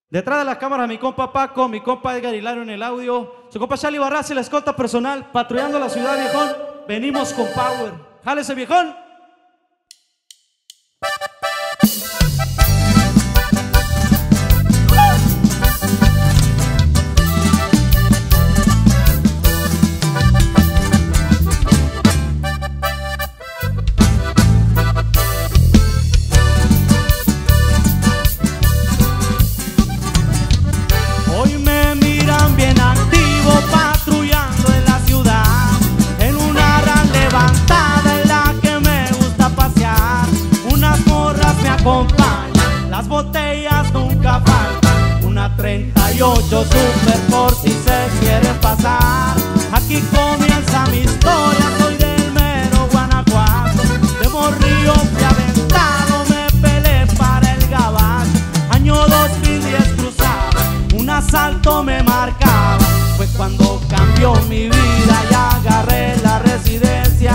Detrás de la cámara mi compa Paco, mi compa Edgar Hilario en el audio, su compa Charlie Barras y la escolta personal, patrullando la ciudad, viejón. Venimos con power. ¡Jálese, viejón! Las botellas nunca faltan, una 38 super por si se quieren pasar. Aquí comienza mi historia, soy del mero Guanajuato. De morrillo fui aventado, me pelé para el gabacho. Año 2010 cruzaba, un asalto me marcaba. Fue cuando cambió mi vida y agarré la residencia.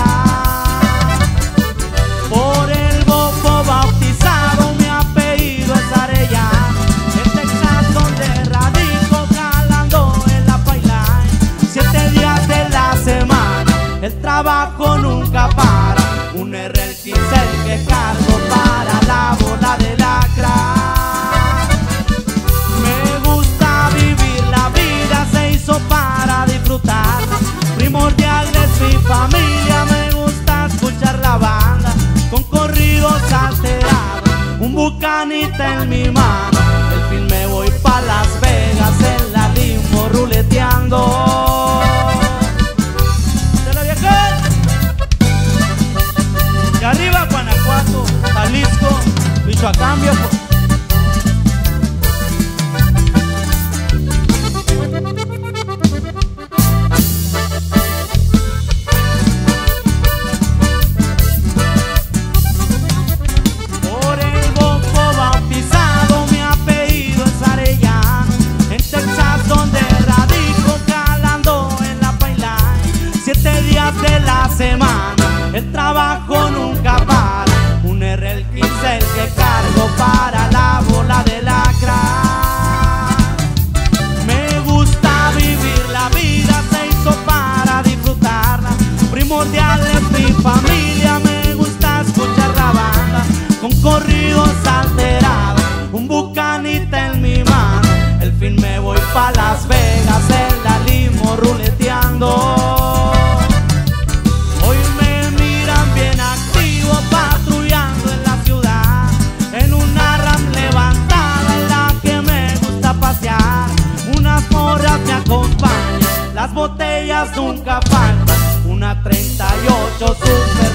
Por el bobo bautizado, mi apellido es Arellano. En Texas donde radico, jalando en la pipeline. 7 días de la semana, el trabajo nunca para. Un RL15 el que cargo para la bola de lacra. Me gusta vivir la vida, se hizo para disfrutar. Primordial es mi familia, me gusta escuchar la banda con corridos alterados, un bucanita en mi mano. El fin me voy pa' Las Vegas en la limo ruleteando. ¡De la vieja! De arriba Guanajuato, Jalisco, Michoacán, viejo. De la semana, el trabajo nunca para. Un RL15 el que cargo para la bola de lacra. Me gusta vivir la vida, se hizo para disfrutarla. Primordial es mi familia, me gusta escuchar la banda con corridos alterados, un bucanita en mi mano. El fin me voy pa' Las Vegas en la limo ruleteando. Patrullando en la ciudad, en una RAM levantada en la que me gusta pasear. Unas morras me acompañan, las botellas nunca faltan, una 38 super